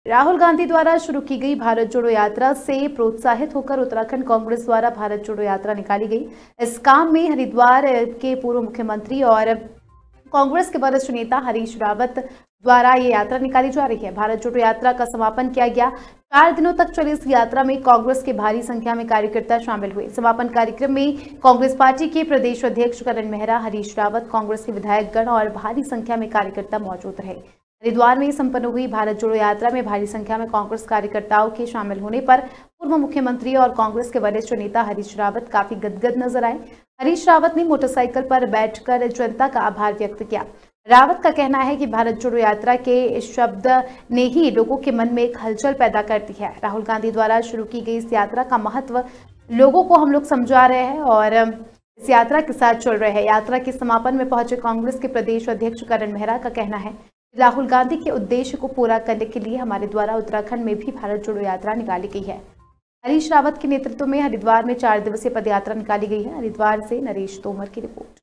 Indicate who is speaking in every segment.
Speaker 1: राहुल गांधी द्वारा शुरू की गई भारत जोड़ो यात्रा से प्रोत्साहित होकर उत्तराखंड कांग्रेस द्वारा भारत जोड़ो यात्रा निकाली गई। इस काम में हरिद्वार के पूर्व मुख्यमंत्री और कांग्रेस के वरिष्ठ नेता हरीश रावत द्वारा ये यात्रा निकाली जा रही है। भारत जोड़ो यात्रा का समापन किया गया। 4 दिनों तक चली इस यात्रा में कांग्रेस के भारी संख्या में कार्यकर्ता शामिल हुए। समापन कार्यक्रम में कांग्रेस पार्टी के प्रदेश अध्यक्ष करण मेहरा, हरीश रावत, कांग्रेस के विधायकगण और भारी संख्या में कार्यकर्ता मौजूद रहे। हरिद्वार में संपन्न हुई भारत जोड़ो यात्रा में भारी संख्या में कांग्रेस कार्यकर्ताओं के शामिल होने पर पूर्व मुख्यमंत्री और कांग्रेस के वरिष्ठ नेता हरीश रावत काफी गदगद नजर आए। हरीश रावत ने मोटरसाइकिल पर बैठकर जनता का आभार व्यक्त किया। रावत का कहना है कि भारत जोड़ो यात्रा के इस शब्द ने ही लोगों के मन में एक हलचल पैदा कर दी है। राहुल गांधी द्वारा शुरू की गई इस यात्रा का महत्व लोगों को हम लोग समझा रहे हैं और इस यात्रा के साथ चल रहे हैं। यात्रा के समापन में पहुंचे कांग्रेस के प्रदेश अध्यक्ष करण मेहरा का कहना है राहुल गांधी के उद्देश्य को पूरा करने के लिए हमारे द्वारा उत्तराखंड में भी भारत जोड़ो यात्रा निकाली गई है। हरीश रावत के नेतृत्व में हरिद्वार में 4 दिवसीय पदयात्रा निकाली गई है। हरिद्वार से नरेश तोमर की रिपोर्ट।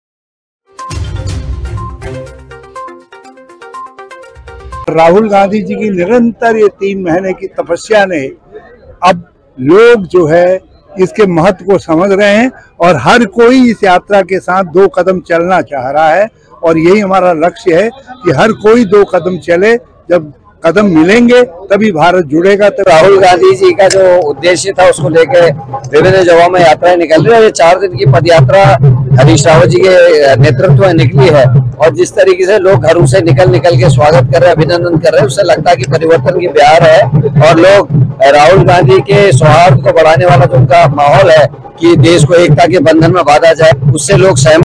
Speaker 2: राहुल गांधी जी की निरंतर ये 3 महीने की तपस्या ने अब लोग जो है इसके महत्व को समझ रहे हैं और हर कोई इस यात्रा के साथ 2 कदम चलना चाह रहा है और यही हमारा लक्ष्य है कि हर कोई 2 कदम चले। जब कदम मिलेंगे तभी भारत जुड़ेगा। तो
Speaker 3: राहुल गांधी जी का जो उद्देश्य था उसको लेकर विभिन्न जगहों में यात्राएं निकल रही है। ये 4 दिन की पद यात्रा हरीश रावत जी के नेतृत्व में निकली है और जिस तरीके से लोग घरों से निकल के स्वागत कर रहे हैं, अभिनंदन कर रहे हैं, उससे लगता है कि परिवर्तन की बहार है और लोग राहुल गांधी के सौहार्द को बढ़ाने वाला जो उनका माहौल है कि देश को एकता के बंधन में बांधा जाए, उससे लोग सहमत